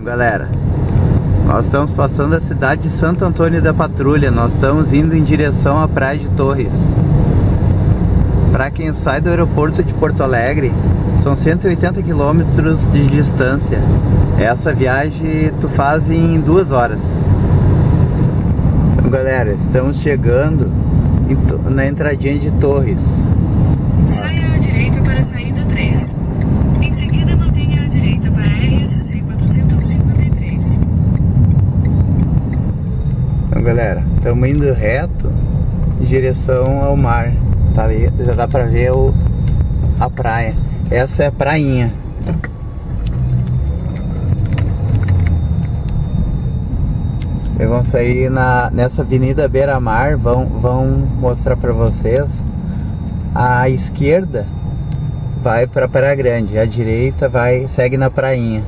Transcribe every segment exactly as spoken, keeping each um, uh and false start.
Galera, nós estamos passando a cidade de Santo Antônio da Patrulha. Nós estamos indo em direção à Praia de Torres. Para quem sai do aeroporto de Porto Alegre, são cento e oitenta quilômetros de distância. Essa viagem tu faz em duas horas. Então, galera, estamos chegando na entradinha de Torres. Saia à direita para a saída três. Em seguida, mantenha à direita para a R S C quatrocentos e cinquenta e três. Então, galera, estamos indo reto em direção ao mar. Tá ali, já dá pra ver o, a praia. Essa é a prainha. Eles vão sair na, nessa avenida Beira-Mar. Vão, vão mostrar pra vocês. À esquerda vai pra Praia Grande, a direita vai, segue na prainha.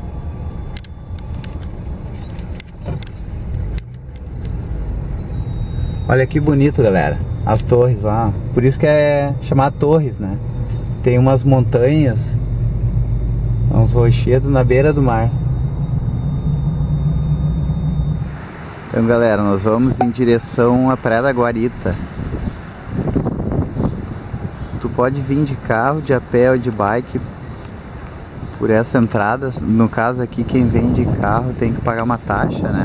Olha que bonito, galera, as torres lá. Por isso que é chamado Torres, né? Tem umas montanhas, uns rochedos na beira do mar. Então, galera, nós vamos em direção à Praia da Guarita. Tu pode vir de carro, de a pé ou de bike por essa entrada. No caso aqui, quem vem de carro tem que pagar uma taxa, né?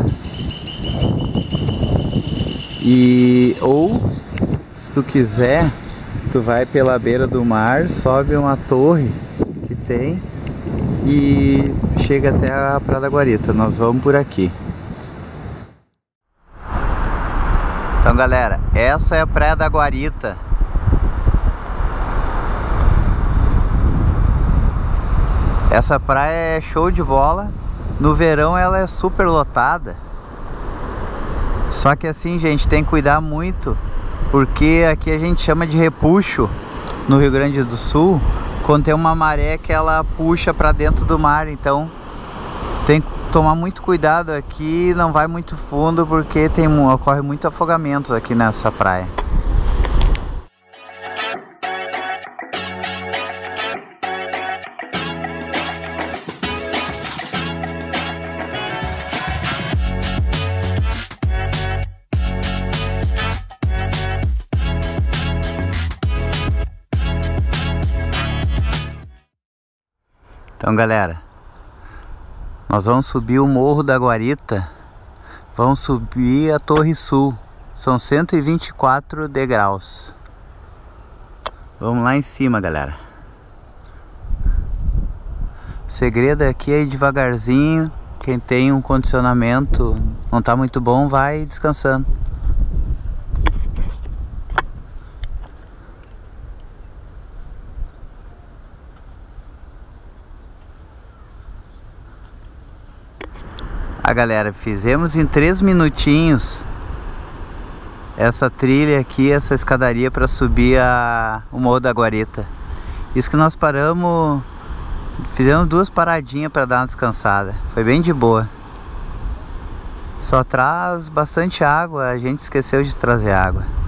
E ou se tu quiser, tu vai pela beira do mar, sobe uma torre que tem e chega até a Praia da Guarita. Nós vamos por aqui. Então, galera, essa é a Praia da Guarita. Essa praia é show de bola. No verão ela é super lotada. Só que assim, gente, tem que cuidar muito, porque aqui a gente chama de repuxo no Rio Grande do Sul, quando tem uma maré que ela puxa para dentro do mar. Então tem que tomar muito cuidado aqui, não vai muito fundo, porque tem, ocorre muito afogamento aqui nessa praia. Então, galera, nós vamos subir o Morro da Guarita. Vamos subir a Torre Sul. São cento e vinte e quatro degraus. Vamos lá em cima, galera. O segredo aqui é ir devagarzinho. Quem tem um condicionamento não tá muito bom, vai descansando. Ah, galera, fizemos em três minutinhos essa trilha aqui, essa escadaria para subir a, o Morro da Guarita. Isso que nós paramos, fizemos duas paradinhas para dar uma descansada. Foi bem de boa. Só traz bastante água, a gente esqueceu de trazer água.